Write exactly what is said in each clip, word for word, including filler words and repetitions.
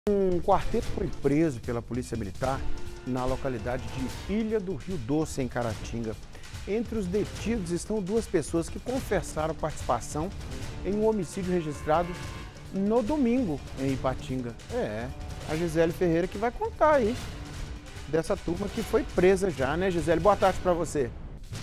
Um quarteto foi preso pela Polícia Militar na localidade de Ilha do Rio Doce, em Caratinga. Entre os detidos estão duas pessoas que confessaram participação em um homicídio registrado no domingo em Ipatinga. É, a Gisele Ferreira que vai contar aí dessa turma que foi presa já, né, Gisele? Boa tarde para você.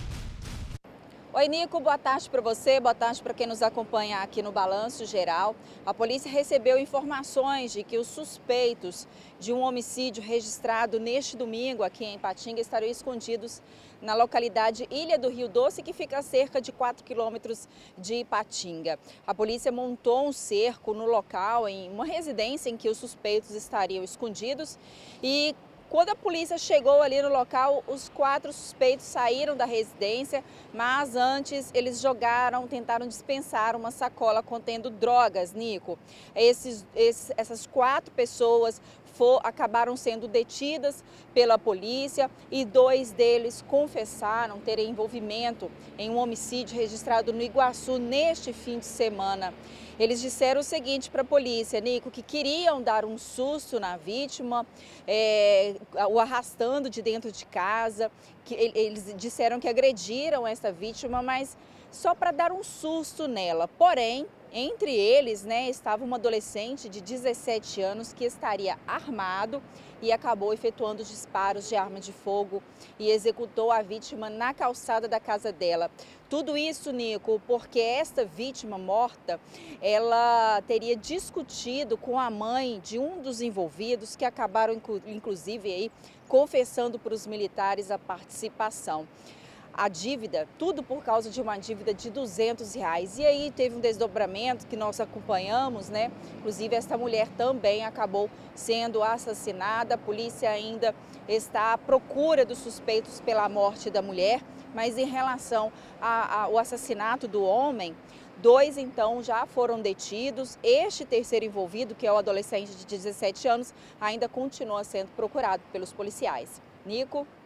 Oi, Nico, boa tarde para você, boa tarde para quem nos acompanha aqui no Balanço Geral. A polícia recebeu informações de que os suspeitos de um homicídio registrado neste domingo aqui em Ipatinga estariam escondidos na localidade Ilha do Rio Doce, que fica a cerca de quatro quilômetros de Ipatinga. A polícia montou um cerco no local, em uma residência em que os suspeitos estariam escondidos, e quando a polícia chegou ali no local, os quatro suspeitos saíram da residência, mas antes eles jogaram, tentaram dispensar uma sacola contendo drogas, Nico. Esses, esses, essas quatro pessoas for, acabaram sendo detidas pela polícia e dois deles confessaram terem envolvimento em um homicídio registrado no Iguaçu neste fim de semana. Eles disseram o seguinte para a polícia, Nico, que queriam dar um susto na vítima, é, o arrastando de dentro de casa, que eles disseram que agrediram essa vítima, mas só para dar um susto nela. Porém, entre eles, né, estava um adolescente de dezessete anos que estaria armado e acabou efetuando disparos de arma de fogo e executou a vítima na calçada da casa dela. Tudo isso, Nico, porque esta vítima morta, ela teria discutido com a mãe de um dos envolvidos, que acabaram, inclusive, aí, confessando para os militares a participação. A dívida, tudo por causa de uma dívida de duzentos reais. E aí teve um desdobramento que nós acompanhamos, né? Inclusive, esta mulher também acabou sendo assassinada. A polícia ainda está à procura dos suspeitos pela morte da mulher, mas em relação ao assassinato do homem, dois então já foram detidos. Este terceiro envolvido, que é o adolescente de dezessete anos, ainda continua sendo procurado pelos policiais. Nico?